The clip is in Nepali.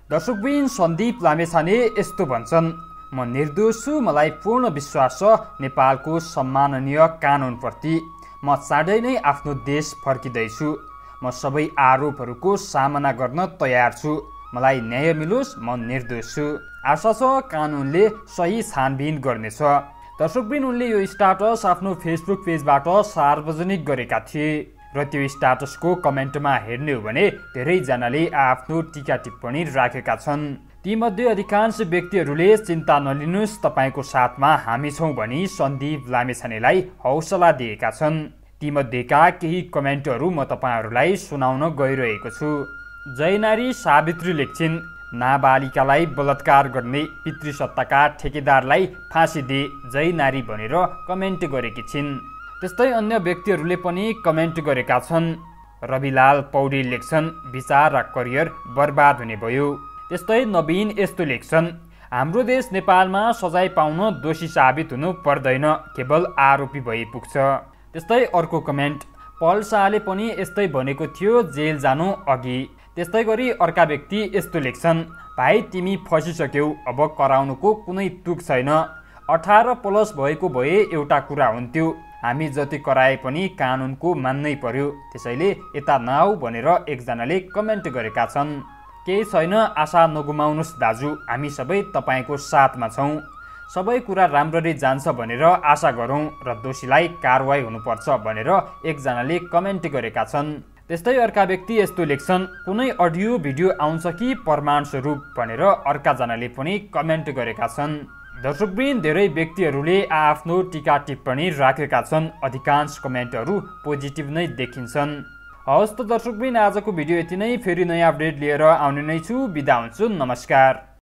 दर्शकबिन सन्दीप लामेछाने यस्तो भन्छन्, म निर्दोष छु, मलाई पूर्ण विश्वास छ नेपालको सम्माननीय कानुनप्रति। म चाँडै नै आफ्नो देश फर्किँदैछु। म सबै आरोपहरूको सामना गर्न तयार छु। मलाई न्याय मिलोस्, म निर्दोष छु। आशा छ कानुनले सही छानबिन गर्नेछ। दर्शकबिन उनले यो स्ट्याटस आफ्नो फेसबुक पेजबाट सार्वजनिक गरेका थिए र त्यो स्ट्याटसको कमेन्टमा हेर्ने हो भने धेरैजनाले आफ्नो टीका टिप्पणी राखेका छन्। तीमध्ये अधिकांश व्यक्तिहरूले चिन्ता नलिनुस्, तपाईको साथमा हामी छौं भनी सन्दीप लामेछानेलाई हौसला दिएका छन्। तीमध्येका केही कमेन्टहरू म तपाईहरूलाई सुनाउन गइरहेको छु। जयनारी सावित्री लेख्छिन्, नाबालिकालाई बलात्कार गर्ने पितृसत्ताका ठेकेदारलाई फाँसी दे जयनारी भनेर कमेन्ट गरेकी छिन्। त्यस्तै अन्य व्यक्तिहरूले पनि कमेन्ट गरेका छन्। रविलाल पौडेल लेख्छन्, विचार र करियर बर्बाद हुने भयो। त्यस्तै नवीन यस्तो लेख्छन्, हाम्रो देश नेपालमा सजाय पाउन दोषी साबित हुनु पर्दैन, केवल आरोपी भए पुग्छ। त्यस्तै अर्को कमेन्ट, पल शाहले पनि यस्तै भनेको थियो, जेल जानु अघि। त्यस्तै गरी अर्का व्यक्ति यस्तो लेख्छन्, भाइ तिमी फसिसक्यौ, अब कराउनुको कुनै तुक छैन। 18+ भएको भए एउटा कुरा हुन्थ्यो, हामी जति कराए पनि कानुनको मान्नै पर्यो, त्यसैले यता नआऊ भनेर एकजनाले कमेन्ट गरेका छन्। केही छैन, आशा नगुमाउनुस् दाजु, हामी सबै तपाईको साथमा छौं। सबै कुरा राम्ररी जान्छ भनेर आशा गरौं र दोषीलाई कारवाही हुनुपर्छ भनेर एकजनाले कमेन्ट गरेका छन्। त्यस्तै अर्का व्यक्ति यस्तो लेख्छन्, कुनै अडियो भिडियो आउँछ कि प्रमाण स्वरूप भनेर अर्काजनाले पनि कमेन्ट गरेका छन्। दर्शकबिन धेरै व्यक्तिहरूले आफ्नो टीका टिप्पणी राखेका छन्। अधिकांश कमेन्टहरू पोजिटिभ नै देखिन्छन्। हवस् त दर्शकबिन, आजको भिडियो यति नै। फेरि नयाँ अपडेट लिएर आउने नै छु। बिदा हुन्छु, नमस्कार।